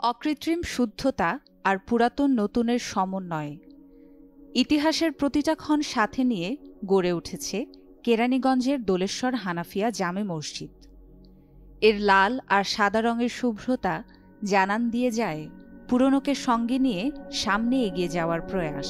অকৃত্রিম শুদ্ধতা আর পুরাতন নতুনের সমন্বয়ে ইতিহাসের প্রতিটা ক্ষণ সাথে নিয়ে গড়ে উঠেছে কেরানীগঞ্জের দোলেশ্বর হানাফিয়া জামে মসজিদ। এর লাল আর সাদা রঙের শুভ্রতা জানান দিয়ে যায় পুরনোকে সঙ্গে নিয়ে সামনে এগিয়ে যাওয়ার প্রয়াস।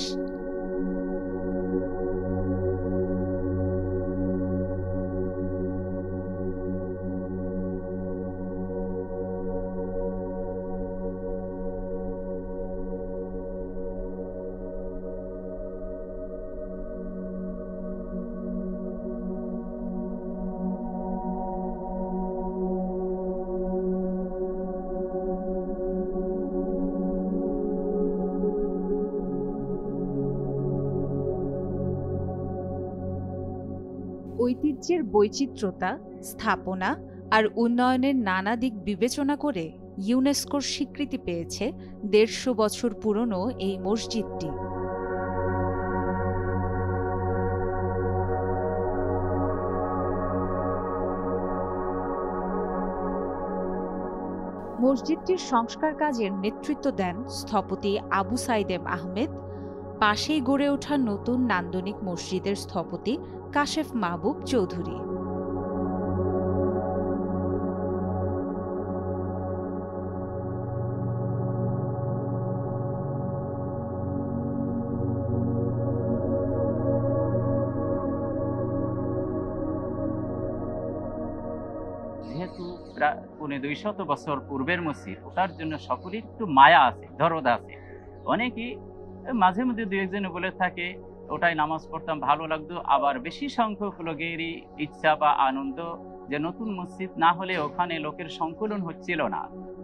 ঐতিহ্যের বৈচিত্র্যতা, স্থাপনা আর উন্নয়নের নানা দিক বিবেচনা করে ইউনেস্কোর স্বীকৃতি পেয়েছে ১৫০ বছর পুরনো এই মসজিদটি। মসজিদটির সংস্কার কাজের নেতৃত্ব দেন স্থপতি আবু সাইদ আহমেদ। পাশেই গড়ে ওঠা নতুন নান্দনিক মসজিদের স্থপতি কাশেফ মাহবুব চৌধুরী। যেহেতু প্রায় ২০০ বছর পূর্বের মসজিদ, ওটার জন্য সকলের একটু মায়া আছে, দরদ আছে। অনেকেই মাঝে মধ্যে দু একজনে বলে থাকে ওটাই নামাজ পড়তাম, ভালো লাগতো। আবার বেশি সংখ্যক লোকেরই ইচ্ছা বা আনন্দ যে নতুন মসজিদ না হলে ওখানে লোকের সংকুলন হচ্ছিল না।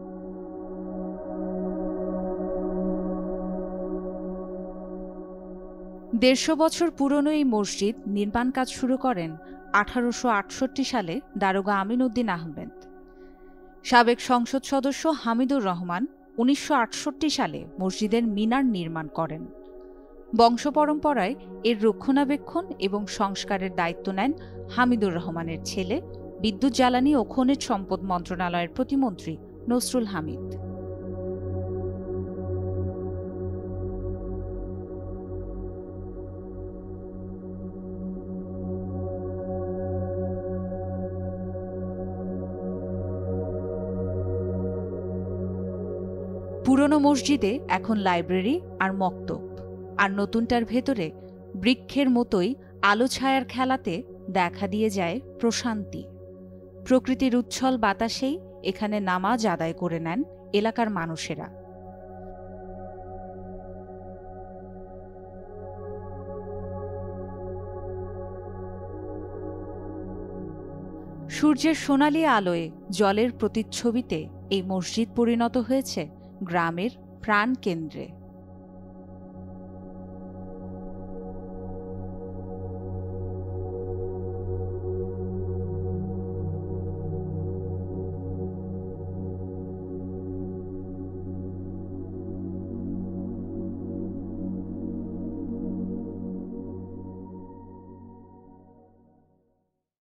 দেড়শ বছর পুরনো এই মসজিদ নির্মাণ কাজ শুরু করেন ১৮৬৮ সালে দারোগা আমিন উদ্দিন আহমেদ। সাবেক সংসদ সদস্য হামিদুর রহমান ১৯৬৮ সালে মসজিদের মিনার নির্মাণ করেন। বংশ পরম্পরায় এর রক্ষণাবেক্ষণ এবং সংস্কারের দায়িত্ব নেন হামিদুর রহমানের ছেলে, বিদ্যুৎ জ্বালানি ও খনিজ সম্পদ মন্ত্রণালয়ের প্রতিমন্ত্রী নসরুল হামিদ। পুরনো মসজিদে এখন লাইব্রেরি আর মক্তব, আর নতুনটার ভেতরে বৃক্ষের মতোই আলো ছায়ার খেলাতে দেখা দিয়ে যায় প্রশান্তি। প্রকৃতির উচ্ছল বাতাসেই এখানে নামাজ আদায় করে নেন এলাকার মানুষেরা। সূর্যের সোনালি আলোয় জলের প্রতিচ্ছবিতে এই মসজিদ পরিণত হয়েছে গ্রামের প্রাণকেন্দ্রে।